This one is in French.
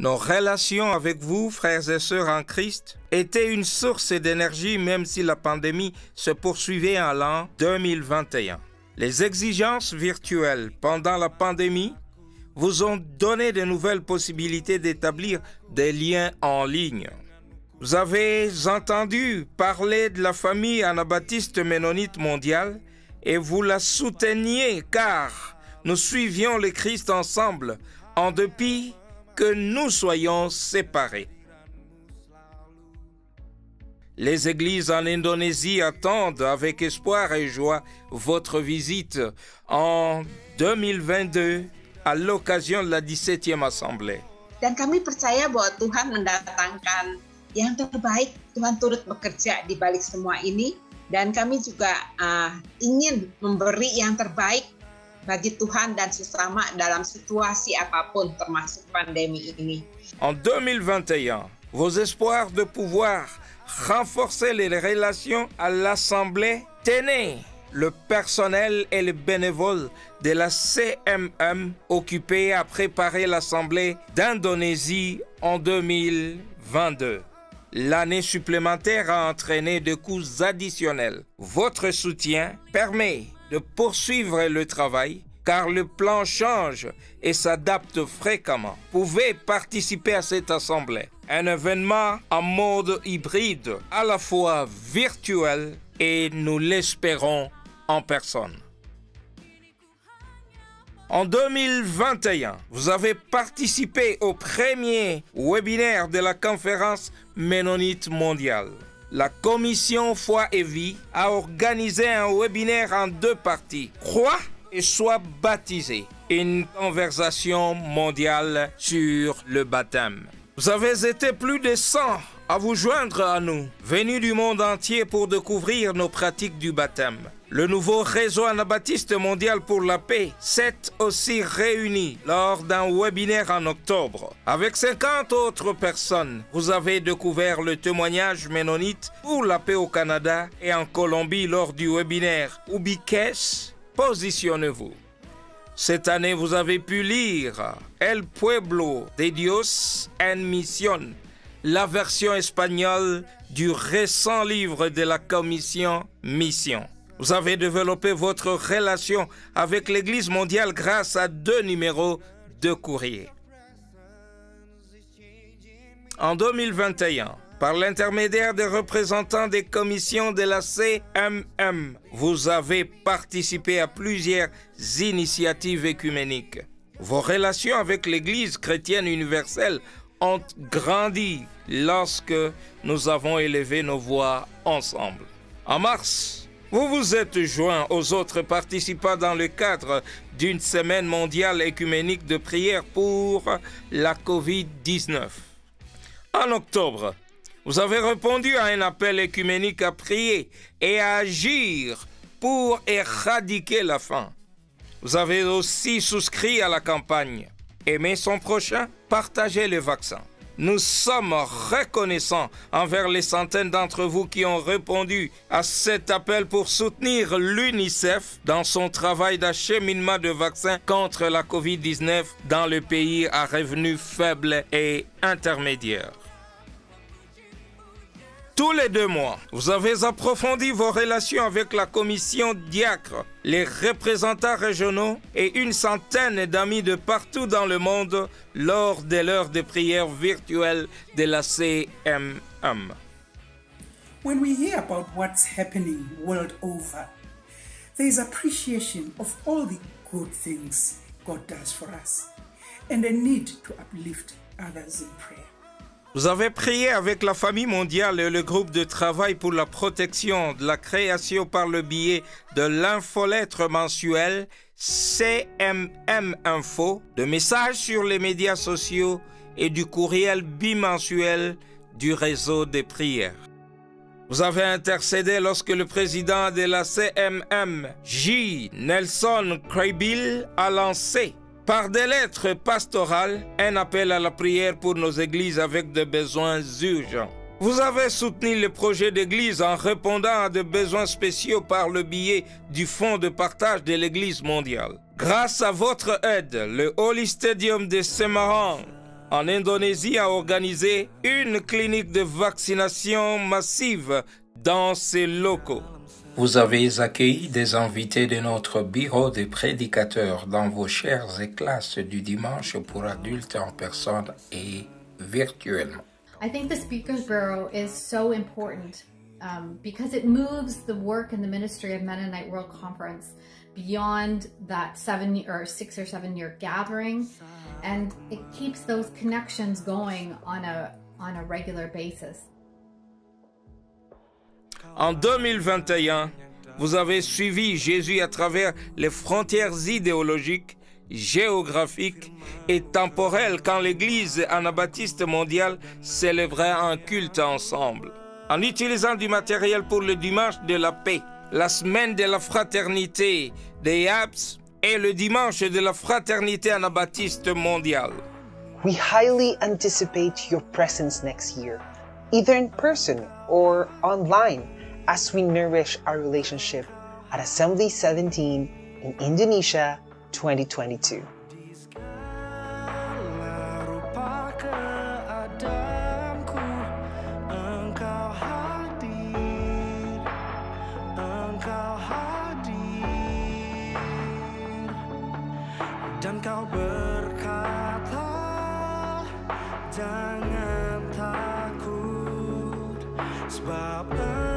Nos relations avec vous, frères et sœurs en Christ, étaient une source d'énergie même si la pandémie se poursuivait en l'an 2021. Les exigences virtuelles pendant la pandémie vous ont donné de nouvelles possibilités d'établir des liens en ligne. Vous avez entendu parler de la famille anabaptiste ménonite mondiale et vous la souteniez car nous suivions le Christ ensemble en dépit que nous soyons séparés. Les églises en Indonésie attendent avec espoir et joie votre visite en 2022 à l'occasion de la 17e Assemblée. Dan kami percaya bahwa Tuhan mendatangkan yang terbaik, Tuhan turut bekerja di balik semua ini, dan kami juga ingin memberi yang terbaik bagi Tuhan dan sesama dalam situasi apapun termasuk pandemi ini. En 2021, vos espoirs de pouvoir renforcer les relations à l'Assemblée tenaient le personnel et les bénévoles de la CMM occupés à préparer l'Assemblée d'Indonésie en 2022. L'année supplémentaire a entraîné des coûts additionnels. Votre soutien permet de poursuivre le travail car le plan change et s'adapte fréquemment. Vous pouvez participer à cette assemblée, un événement en mode hybride, à la fois virtuel et nous l'espérons en personne. En 2021, vous avez participé au premier webinaire de la conférence ménonite mondiale. La commission Foi et Vie a organisé un webinaire en 2 parties. Crois et sois baptisé. Une conversation mondiale sur le baptême. Vous avez été plus de 100 à vous joindre à nous, venus du monde entier pour découvrir nos pratiques du baptême. Le nouveau réseau anabaptiste mondial pour la paix s'est aussi réuni lors d'un webinaire en octobre. Avec 50 autres personnes, vous avez découvert le témoignage ménonite pour la paix au Canada et en Colombie lors du webinaire Ubiques, positionnez-vous. Cette année, vous avez pu lire El Pueblo de Dios en Misión, la version espagnole du récent livre de la commission Mission. Vous avez développé votre relation avec l'Église mondiale grâce à 2 numéros de courrier. En 2021, par l'intermédiaire des représentants des commissions de la CMM, vous avez participé à plusieurs initiatives œcuméniques. Vos relations avec l'Église chrétienne universelle ont grandi lorsque nous avons élevé nos voix ensemble. En mars, vous vous êtes joints aux autres participants dans le cadre d'une semaine mondiale œcuménique de prière pour la COVID-19. En octobre, vous avez répondu à un appel œcuménique à prier et à agir pour éradiquer la faim. Vous avez aussi souscrit à la campagne « Aimer son prochain, partager le vaccin ». Nous sommes reconnaissants envers les centaines d'entre vous qui ont répondu à cet appel pour soutenir l'UNICEF dans son travail d'acheminement de vaccins contre la COVID-19 dans le pays à revenus faibles et intermédiaires. Tous les 2 mois, vous avez approfondi vos relations avec la commission diacre, les représentants régionaux et une centaine d'amis de partout dans le monde lors de l'heure de prière virtuelle de la CMM. When we hear about what's happening world over, there is appreciation of all the good things God does for us and a need to uplift others in prayer. Vous avez prié avec la famille mondiale et le groupe de travail pour la protection de la création par le biais de l'infolettre mensuelle CMM Info, de messages sur les médias sociaux et du courriel bimensuel du réseau des prières. Vous avez intercédé lorsque le président de la CMM, J. Nelson Kraybill, a lancé par des lettres pastorales, un appel à la prière pour nos églises avec des besoins urgents. Vous avez soutenu le projet d'église en répondant à des besoins spéciaux par le biais du fonds de partage de l'église mondiale. Grâce à votre aide, le Holy Stadium de Semarang en Indonésie a organisé une clinique de vaccination massive dans ses locaux. Vous avez accueilli des invités de notre bureau de prédicateurs dans vos chaires et classes du dimanche pour adultes en personne et virtuellement. I think the Speakers Bureau is so important because it moves the work and the ministry of Mennonite World Conference beyond that 6 or 7 year gathering, and it keeps those connections going on a regular basis. En 2021, vous avez suivi Jésus à travers les frontières idéologiques, géographiques et temporelles quand l'Église anabaptiste mondiale célébrait un culte ensemble. En utilisant du matériel pour le dimanche de la paix, la semaine de la fraternité des Yaps et le dimanche de la fraternité anabaptiste mondiale. We highly anticipate your presence next year, either in person or online, as we nourish our relationship at Assembly 17 in Indonesia 2022. Dan kau berkata, jangan takut, sebab